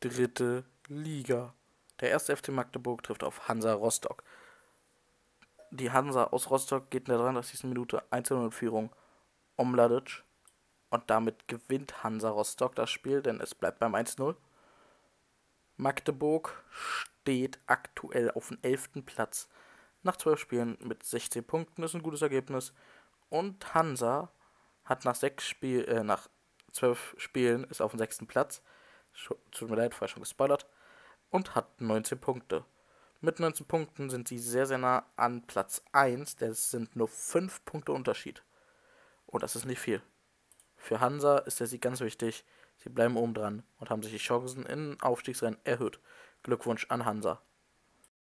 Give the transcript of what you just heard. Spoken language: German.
dritte Liga. Der erste FC Magdeburg trifft auf Hansa Rostock. Die Hansa aus Rostock geht in der 33. Minute 1:0 in Führung. Omladic. Und damit gewinnt Hansa Rostock das Spiel, denn es bleibt beim 1:0. Magdeburg steht aktuell auf dem 11. Platz. Nach 12 Spielen mit 16 Punkten ist ein gutes Ergebnis. Und Hansa hat nach 12 Spielen ist auf dem 6. Platz. Tut mir leid, vorher schon gespoilert. Und hat 19 Punkte. Mit 19 Punkten sind sie sehr, sehr nah an Platz 1. Das sind nur 5 Punkte Unterschied. Und das ist nicht viel. Für Hansa ist der Sieg ganz wichtig. Sie bleiben oben dran und haben sich die Chancen in Aufstiegsrennen erhöht. Glückwunsch an Hansa.